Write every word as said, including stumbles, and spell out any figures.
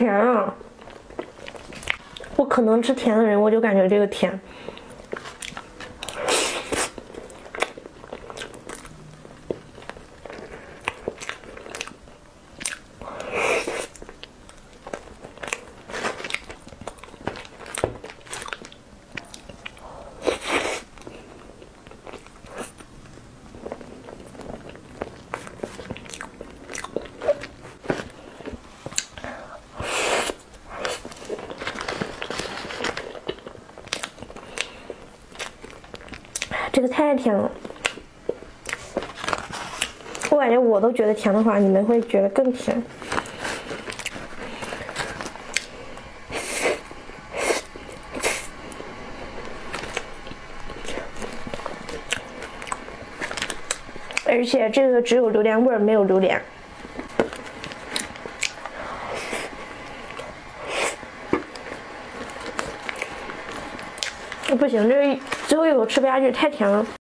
甜啊！我可能吃甜的人，我就感觉这个甜。这个太甜了，我感觉我都觉得甜的话，你们会觉得更甜。而且这个只有榴莲味儿，没有榴莲。不行，这最后一口吃不下去，太甜了。